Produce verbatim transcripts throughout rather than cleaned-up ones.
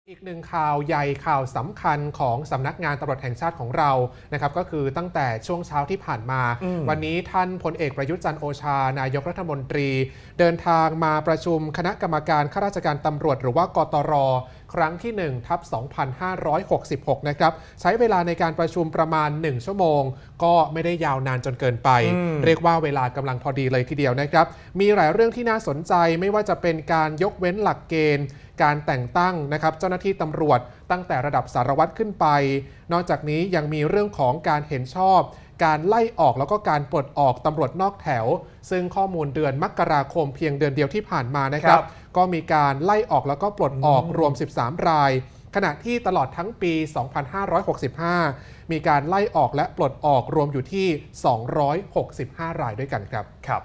อีกหนึ่งข่าวใหญ่ข่าวสำคัญของสำนักงานตำรวจแห่งชาติของเรานะครับก็คือตั้งแต่ช่วงเช้าที่ผ่านมาวันนี้ท่านพลเอกประยุทธ์จันทร์โอชานายกรัฐมนตรีเดินทางมาประชุมคณะกรรมการข้าราชการตำรวจหรือว่ากตร.ครั้งที่หนึ่งทับสองพันห้าร้อยหกสิบหกนะครับใช้เวลาในการประชุมประมาณหนึ่งชั่วโมงก็ไม่ได้ยาวนานจนเกินไปเรียกว่าเวลากำลังพอดีเลยทีเดียวนะครับมีหลายเรื่องที่น่าสนใจไม่ว่าจะเป็นการยกเว้นหลักเกณฑ์การแต่งตั้งนะครับเจ้าหน้าที่ตำรวจตั้งแต่ระดับสารวัตรขึ้นไปนอกจากนี้ยังมีเรื่องของการเห็นชอบการไล่ออกแล้วก็การปลดออกตำรวจนอกแถวซึ่งข้อมูลเดือนมกราคมเพียงเดือนเดียวที่ผ่านมานะครับก็มีการไล่ออกแล้วก็ปลดออกรวมสิบสามรายขณะที่ตลอดทั้งปีสองพันห้าร้อยหกสิบห้ามีการไล่ออกและปลดออกรวมอยู่ที่สองร้อยหกสิบห้ารายด้วยกันครับครับ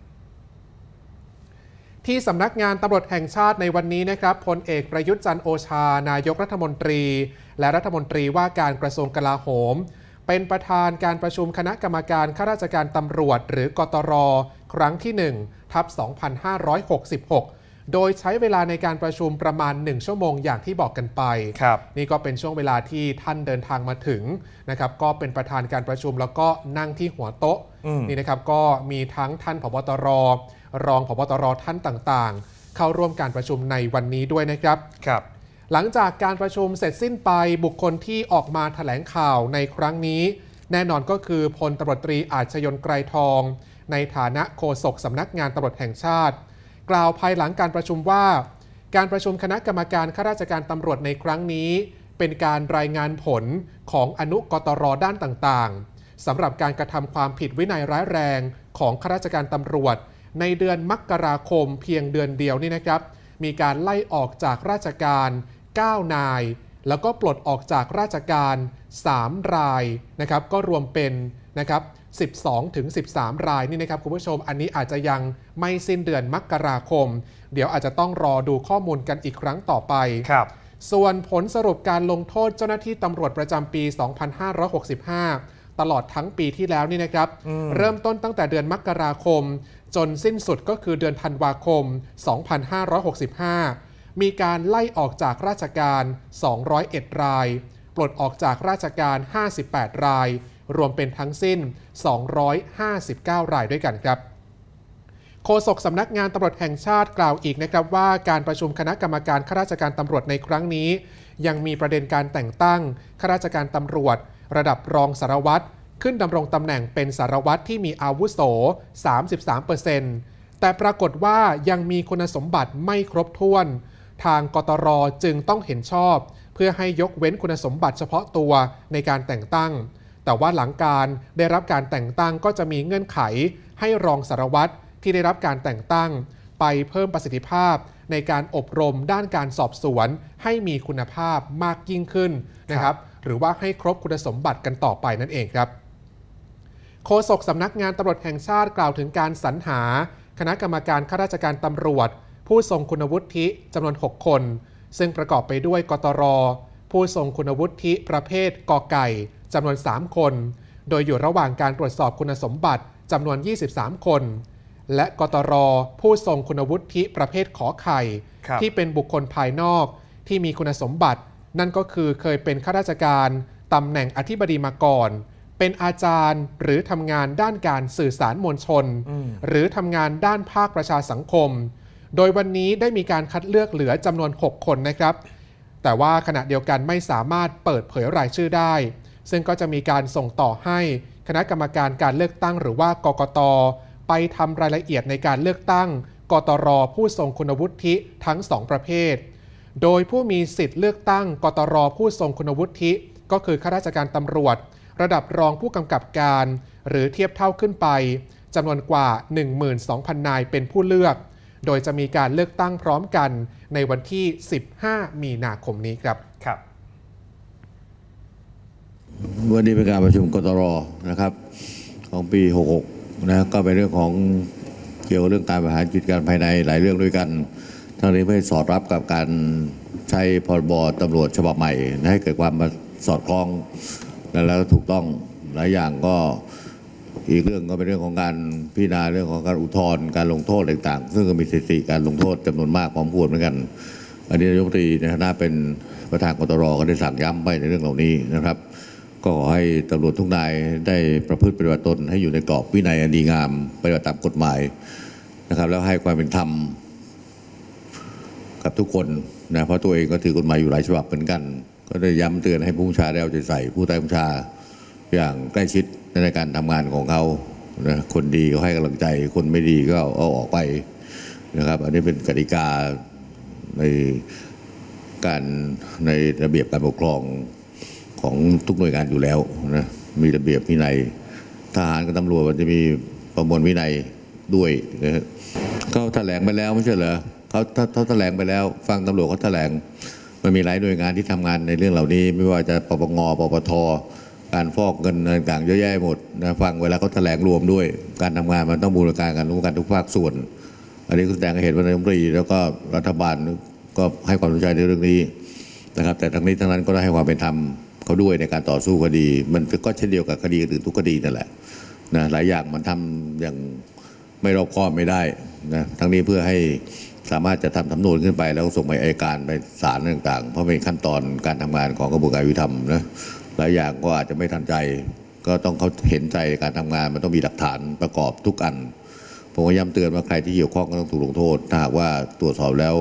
ที่สำนักงานตำรวจแห่งชาติในวันนี้นะครับพลเอกประยุทธ์จันทร์โอชานายกรัฐมนตรีและรัฐมนตรีว่าการกระทรวงกลาโหมเป็นประธานการประชุมคณะกรรมการข้าราชการตำรวจหรือกตร.ครั้งที่หนึ่งทับสองพันห้าร้อยหกสิบหกโดยใช้เวลาในการประชุมประมาณหนึ่งชั่วโมงอย่างที่บอกกันไปนี่ก็เป็นช่วงเวลาที่ท่านเดินทางมาถึงนะครับก็เป็นประธานการประชุมแล้วก็นั่งที่หัวโต๊ะนี่นะครับก็มีทั้งท่านผบ.ตร.รองผบ.ตร.ท่านต่างๆเข้าร่วมการประชุมในวันนี้ด้วยนะครับครับหลังจากการประชุมเสร็จสิ้นไปบุคคลที่ออกมาแถลงข่าวในครั้งนี้แน่นอนก็คือพลตำรวจตรีอาชญนไกรทองในฐานะโฆษกสำนักงานตำรวจแห่งชาติกล่าวภายหลังการประชุมว่าการประชุมคณะกรรมการข้าราชการตำรวจในครั้งนี้เป็นการรายงานผลของอนุกตร.ด้านต่างๆสำหรับการกระทำความผิดวินัยร้ายแรงของข้าราชการตำรวจในเดือนมกราคมเพียงเดือนเดียวนี่นะครับมีการไล่ออกจากราชการเก้านายแล้วก็ปลดออกจากราชการสามรายนะครับก็รวมเป็นนะครับสิบสองถึงสิบสามรายนี่นะครับคุณผู้ชมอันนี้อาจจะยังไม่สิ้นเดือนมกราคมเดี๋ยวอาจจะต้องรอดูข้อมูลกันอีกครั้งต่อไปครับส่วนผลสรุปการลงโทษเจ้าหน้าที่ตำรวจประจำปีสองพันห้าร้อยหกสิบห้าตลอดทั้งปีที่แล้วนี่นะครับเริ่มต้นตั้งแต่เดือนมกราคมจนสิ้นสุดก็คือเดือนธันวาคมสองพันห้าร้อยหกสิบห้ามีการไล่ออกจากราชการสองร้อยเอ็ดรายปลดออกจากราชการห้าสิบแปดรายรวมเป็นทั้งสิ้นสองร้อยห้าสิบเก้ารายด้วยกันครับโฆษกสำนักงานตำรวจแห่งชาติกล่าวอีกนะครับว่าการประชุมคณะกรรมการข้าราชการตำรวจในครั้งนี้ยังมีประเด็นการแต่งตั้งข้าราชการตำรวจระดับรองสารวัตรขึ้นดำรงตำแหน่งเป็นสารวัตรที่มีอาวุโส สามสิบสามเปอร์เซ็นต์ แต่ปรากฏว่ายังมีคุณสมบัติไม่ครบถ้วนทางกตร.จึงต้องเห็นชอบเพื่อให้ยกเว้นคุณสมบัติเฉพาะตัวในการแต่งตั้งแต่ว่าหลังการได้รับการแต่งตั้งก็จะมีเงื่อนไขให้รองสารวัตรที่ได้รับการแต่งตั้งไปเพิ่มประสิทธิภาพในการอบรมด้านการสอบสวนให้มีคุณภาพมากยิ่งขึ้นนะครับหรือว่าให้ครบคุณสมบัติกันต่อไปนั่นเองครับโฆษกสำนักงานตำรวจแห่งชาติกล่าวถึงการสรรหาคณะกรรมการข้าราชการตำรวจผู้ทรงคุณวุฒิจำนวนหกคนซึ่งประกอบไปด้วยกตร.ผู้ทรงคุณวุฒิประเภทกไก่จำนวนสามคนโดยอยู่ระหว่างการตรวจสอบคุณสมบัติจำนวนยี่สิบสามคนและกตร.ผู้ทรงคุณวุฒิประเภทขอไข่ที่เป็นบุคคลภายนอกที่มีคุณสมบัตินั่นก็คือเคยเป็นข้าราชการตำแหน่งอธิบดีมาก่อนเป็นอาจารย์หรือทำงานด้านการสื่อสารมวลชนหรือทำงานด้านภาคประชาสังคมโดยวันนี้ได้มีการคัดเลือกเหลือจำนวนหกคนนะครับแต่ว่าขณะเดียวกันไม่สามารถเปิดเผยรายชื่อได้ซึ่งก็จะมีการส่งต่อให้คณะกรรมการการเลือกตั้งหรือว่ากกต.ไปทำรายละเอียดในการเลือกตั้งกตร.ผู้ทรงคุณวุฒิทั้งสองประเภทโดยผู้มีสิทธิ์เลือกตั้งกตร.ผู้ทรงคุณวุฒิก็คือข้าราชการตำรวจระดับรองผู้กำกับการหรือเทียบเท่าขึ้นไปจำนวนกว่า หนึ่งหมื่นสองพัน นายเป็นผู้เลือกโดยจะมีการเลือกตั้งพร้อมกันในวันที่สิบห้ามีนาคมนี้ครับครับวันนี้เป็นการประชุมกตร.นะครับของปีหกหกนะก็เป็นเรื่องของเกี่ยวกับเรื่องการบริหารกิจการภายในหลายเรื่องด้วยกันทั้งนี้เพื่อสอดรับกับการใช้พรบตำรวจฉบับใหม่ให้เกิดความสอดคล้องแล้วถูกต้องหลายอย่างก็อีกเรื่องก็เป็นเรื่องของการพิจารณาเรื่องของการอุทธรณ์การลงโทษต่างๆซึ่งก็มีสถิติการลงโทษจำนวนมากพร้อมพูดเหมือนกันอันนี้นายกรัฐมนตรีในฐานะเป็นประธานกตรก็ได้สั่งย้ำไปในเรื่องเหล่านี้นะครับก็ขอให้ตำรวจทุกนายได้ประพฤติปฏิบัติตนให้อยู่ในกรอบวินัยอันดีงามปฏิบัติตามกฎหมายนะครับแล้วให้ความเป็นธรรมกับทุกคนนะเพราะตัวเองก็ถือกฎหมายอยู่หลายฉบับเหมือนกันก็ได้ย้ำเตือนให้ผู้บัญชาได้เอาใจใส่ผู้ใต้บัญชาอย่างใกล้ชิดในการทำงานของเขานะคนดีก็ให้กำลังใจคนไม่ดีก็เอาออกไปนะครับอันนี้เป็นกติกาในการในระเบียบการปกครองของทุกหน่วยงานอยู่แล้วนะมีระเบียบวินัยทหารกับตำรวจมันจะมีประมวลวินัยด้วยนะเขาแถลงไปแล้วไม่ใช่เหรอเขาเขาแถลงไปแล้วฟังตำรวจเขาแถลงมันมีหลายหน่วยงานที่ทำงานในเรื่องเหล่านี้ไม่ว่าจะปปงปปทการฟอกเงินต่างๆเยอะแยะหมดนะฟังเวลาเขาแถลงรวมด้วยการทำงานมันต้องบูรณาการกันร่วมกันทุกภาคส่วนอันนี้แสดงให้เห็นว่านายกรัฐมนตรีแล้วก็รัฐบาลก็ให้ความสนใจในเรื่องนี้นะครับแต่ทั้งนี้ทั้งนั้นก็ได้ให้ความเป็นธรรมเขาด้วยในการต่อสู้คดีมันก็เช่นเดียวกับคดีอื่นทุกคดีนั่นแหละนะหลายอย่างมันทำอย่างไม่รอบคอบไม่ได้นะทั้งนี้เพื่อให้สามารถจะทำสำนวนขึ้นไปแล้วส่งไปอัยการไปศาลต่างๆเพราะเป็นขั้นตอนการทำงานของกระบวนการยุติธรรมนะหลายอย่างก็อาจจะไม่ทันใจก็ต้องเขาเห็นใจในการทำงานมันต้องมีหลักฐานประกอบทุกอันผมก็ย้ำเตือนว่าใครที่เกี่ยวข้องก็ต้องถูกลงโทษถ้าหากว่าตรวจสอบแล้ว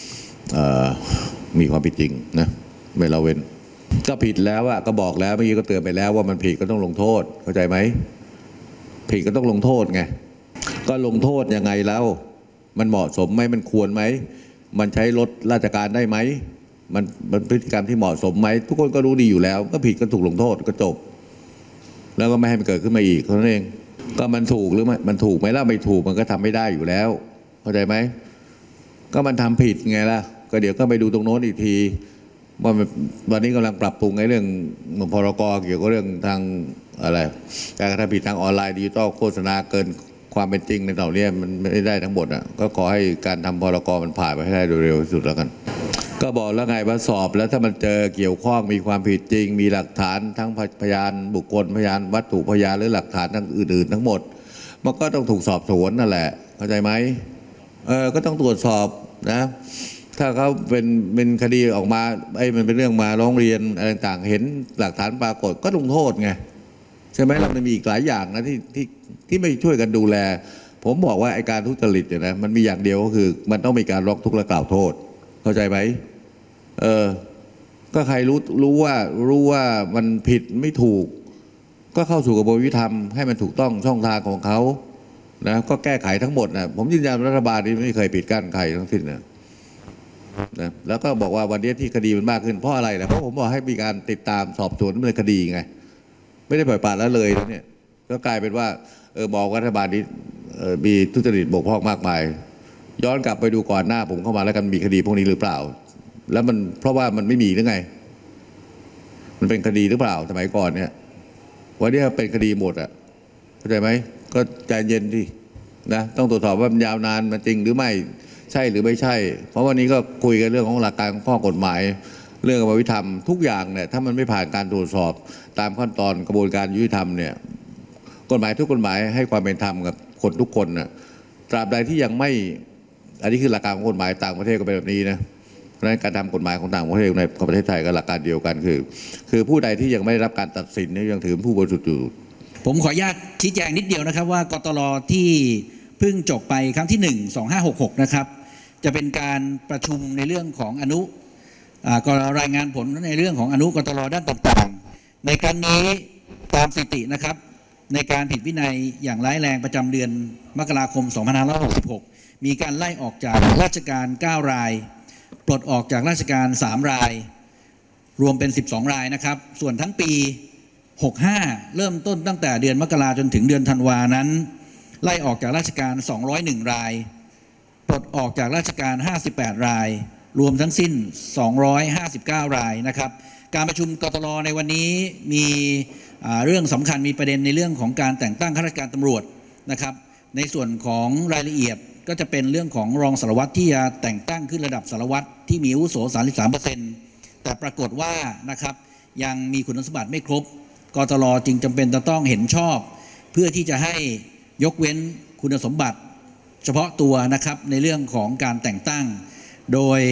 มีความผิดจริงนะไม่ละเว้นก็ผิดแล้วอะก็บอกแล้วเมื่อกี้ก็เตือนไปแล้วว่ามันผิดก็ต้องลงโทษเข้าใจไหมผิดก็ต้องลงโทษไงก็ลงโทษยังไงแล้วมันเหมาะสมไหมมันควรไหมมันใช้ลดราชการได้ไหมมันเป็นพฤติกรรมที่เหมาะสมไหมทุกคนก็รู้ดีอยู่แล้วก็ผิดก็ถูกลงโทษก็จบแล้วก็ไม่ให้มันเกิดขึ้นมาอีกเท่านั้นเองก็มันถูกหรือไม่มันถูกไหมล่ะไม่ถูกมันก็ทำไม่ได้อยู่แล้วเข้าใจไหมก็มันทำผิดไงล่ะก็เดี๋ยวก็ไปดูตรงโน้นอีกทีว่าวันนี้กำลังปรับปรุงในเรื่องพรกเกี่ยวกับเรื่องทางอะไรการกระทำผิดทางออนไลน์ดิจิตอลโฆษณาเกินความเป็นจริงในเหล่านี้มันไม่ได้ทั้งหมดอ่ะก็ขอให้การทำพรกมันผ่านไปให้ได้โดยเร็วที่สุดแล้วกันก็บอกแล้วไงว่าสอบแล้วถ้ามันเจอเกี่ยวข้องมีความผิดจริงมีหลักฐานทั้งพยานบุคคลพยานวัตถุพยานหรือหลักฐานทั้งอื่นๆทั้งหมดมันก็ต้องถูกสอบสวนนั่นแหละเข้าใจไหมเออก็ต้องตรวจสอบนะถ้าเขาเป็นเป็นคดีออกมาไอ้มันเป็นเรื่องมาร้องเรียนอะไรต่างๆเห็นหลักฐานปรากฏก็ลงโทษไงใช่ไหมเรามันมีอีกหลายอย่างนะที่ที่ที่ไม่ช่วยกันดูแลผมบอกว่าไอ้การทุจริตเนี่ยนะมันมีอย่างเดียวก็คือมันต้องมีการร้องทุกข์และกล่าวโทษเข้าใจไหมเออก็ใครรู้รู้ว่ารู้ว่ามันผิดไม่ถูกก็เข้าสู่กระบวนการยุติธรรมให้มันถูกต้องช่องทางของเขานะก็แก้ไขทั้งหมดนะผมยืนยันรัฐบาลนี้ไม่เคยปิดกั้นใครทั้งสิ้นนะนะแล้วก็บอกว่าวันนี้ที่คดีมันมากขึ้นเพราะอะไรล่ะเพราะผมบอกให้มีการติดตามสอบสวนดำเนินคดีไงไม่ได้ปล่อยปละละเลยนะเนี่ยก็กลายเป็นว่าเออบอกรัฐบาลนี้เออมีทุจริตบกพร่องมากมายย้อนกลับไปดูก่อนหน้าผมเข้ามาแล้วกันมีคดีพวกนี้หรือเปล่าแล้วมันเพราะว่ามันไม่มีหรือไงมันเป็นคดีหรือเปล่าสมัยก่อนเนี่ยวันนี้เป็นคดีหมดอ่ะเข้าใจไหมก็ใจเย็นดินะต้องตรวจสอบว่ามันยาวนานมันจริงหรือไม่ใช่หรือไม่ใช่เพราะวันนี้ก็คุยกันเรื่องของหลักการข้อกฎหมายเรื่องกระบวนการยุติธรรมทุกอย่างเนี่ยถ้ามันไม่ผ่านการตรวจสอบตามขั้นตอนกระบวนการยุติธรรมเนี่ยกฎหมายทุกกฎหมายให้ความเป็นธรรมกับคนทุกคนนะตราบใดที่ยังไม่อันนี้คือหลักการของกฎหมายต่างประเทศก็เป็นแบบนี้นะเพราะฉะนั้นการทำกฎหมายของต่างประเทศในประเทศไทยก็หลักการเดียวกันคือคือผู้ใดที่ยังไม่ได้รับการตัดสินยังถือผู้บริสุทธิ์อยู่ผมขออนุญาตชี้แจงนิดเดียวนะครับว่ากตรที่เพิ่งจบไปครั้งที่หนึ่ง สองห้าหกหกนะครับจะเป็นการประชุมในเรื่องของอนุก็รายงานผลในเรื่องของอนุกตรด้านต่างๆในครั้งนี้ตามสถิตินะครับในการผิดวินัยอย่างร้ายแรงประจำเดือนมกราคมสองพันห้าร้อยหกสิบหกมีการไล่ออกจากราชการเก้ารายปลดออกจากราชการสามรายรวมเป็นสิบสองรายนะครับส่วนทั้งปีหกสิบห้าเริ่มต้นตั้งแต่เดือนมกราจนถึงเดือนธันวานั้นไล่ออกจากราชการสองร้อยเอ็ดรายปลดออกจากราชการห้าสิบแปดรายรวมทั้งสิ้นสองร้อยห้าสิบเก้ารายนะครับการประชุมกตรในวันนี้มีเรื่องสำคัญมีประเด็นในเรื่องของการแต่งตั้งข้าราชการตำรวจนะครับในส่วนของรายละเอียดก็จะเป็นเรื่องของรองสารวัตรที่จะแต่งตั้งขึ้นระดับสารวัตรที่มีอาวุโส สามสิบสามเปอร์เซ็นต์ แต่ปรากฏว่านะครับยังมีคุณสมบัติไม่ครบกตรจึงจำเป็นจะต้องเห็นชอบเพื่อที่จะให้ยกเว้นคุณสมบัติเฉพาะตัวนะครับในเรื่องของการแต่งตั้งโดย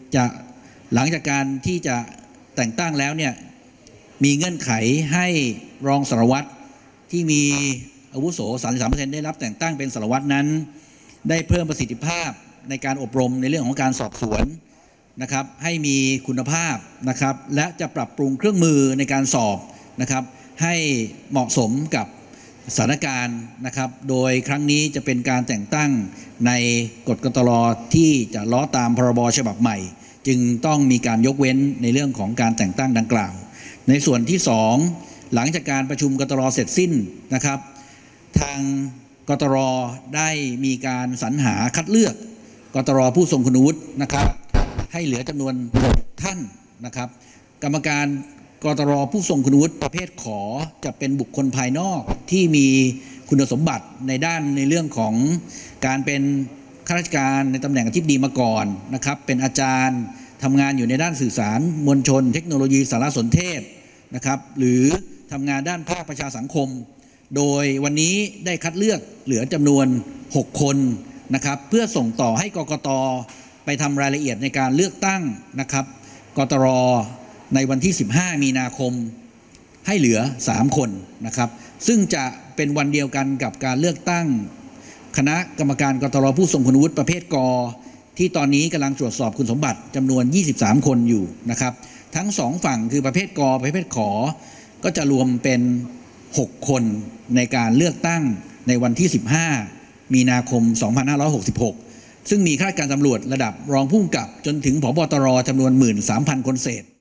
จะหลังจากการที่จะแต่งตั้งแล้วเนี่ยมีเงื่อนไขให้รองสารวัตรที่มีอาวุโส สามสิบสามเปอร์เซ็นต์ ได้รับแต่งตั้งเป็นสารวัตรนั้นได้เพิ่มประสิทธิภาพในการอบรมในเรื่องของการสอบสวนนะครับให้มีคุณภาพนะครับและจะปรับปรุงเครื่องมือในการสอบนะครับให้เหมาะสมกับสถานการณ์นะครับโดยครั้งนี้จะเป็นการแต่งตั้งในกฎกตรที่จะล้อตามพรบฉบับใหม่จึงต้องมีการยกเว้นในเรื่องของการแต่งตั้งดังกล่าวในส่วนที่สองหลังจากการประชุมกตรเสร็จสิ้นนะครับทางกตรได้มีการสรรหาคัดเลือกกตรผู้ทรงคุณวุฒินะครับให้เหลือจำนวนหกท่านนะครับกรรมการกตรผู้ทรงคุณวุฒิประเภทขอจะเป็นบุคคลภายนอกที่มีคุณสมบัติในด้านในเรื่องของการเป็นข้าราชการในตำแหน่งอธิบดีมาก่อนนะครับเป็นอาจารย์ทำงานอยู่ในด้านสื่อสารมวลชนเทคโนโลยีสารสนเทศนะครับหรือทำงานด้านภาคประชาสังคมโดยวันนี้ได้คัดเลือกเหลือจำนวนหกคนนะครับเพื่อส่งต่อให้กกต.ไปทำรายละเอียดในการเลือกตั้งนะครับกตร.ในวันที่สิบห้ามีนาคมให้เหลือสามคนนะครับซึ่งจะเป็นวันเดียวกันกับการเลือกตั้งคณะกรรมการกตร.ผู้ทรงคุณวุฒิประเภทกที่ตอนนี้กำลังตรวจสอบคุณสมบัติจำนวนยี่สิบสามคนอยู่นะครับทั้งสองฝั่งคือประเภทกประเภทขอก็จะรวมเป็นหกคนในการเลือกตั้งในวันที่สิบห้ามีนาคมสองพันห้าร้อยหกสิบหกซึ่งมีข้าราชการตำรวจระดับรองผู้กำกับจนถึงผบ.ตร.จำนวน หนึ่งหมื่นสามพัน คนเศษ